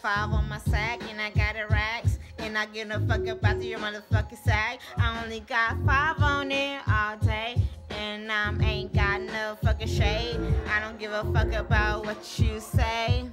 5 on my sack, and I got it racks. And I give a fuck about your motherfucking sack. I only got 5 on it all day. And ain't got no fucking shade. I don't give a fuck about what you say.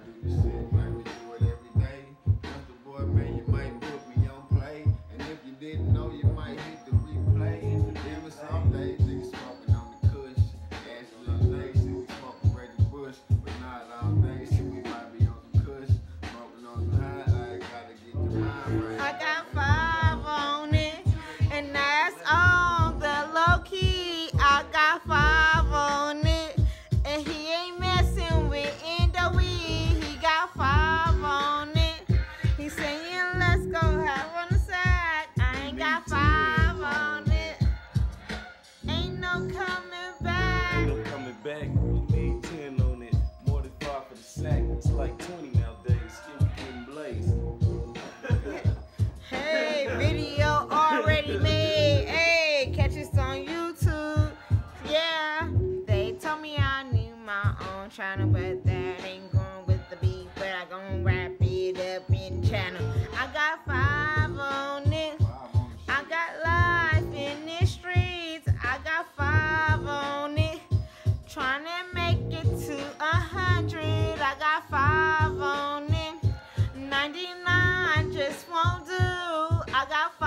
I got 5 on it, and that's on the low key. I got 5 on it, and he ain't messing with NWE. He got 5 on it. He's saying, let's go have on the side. I ain't got 5 on it. Ain't no coming back. Ain't no coming back. We need 10 on it. More than 5 for the sack. It's like 20 nowadays. Skin getting blazed. Hey, video already made. Hey, catch us on YouTube. Yeah, they told me I need my own channel, but that ain't going with the beat. But I gon' wrap it up in channel. I got 5 on it. I got life in the streets. I got 5 on it. Trying to make it to 100. I got 5 on it. 99 just won't do. I got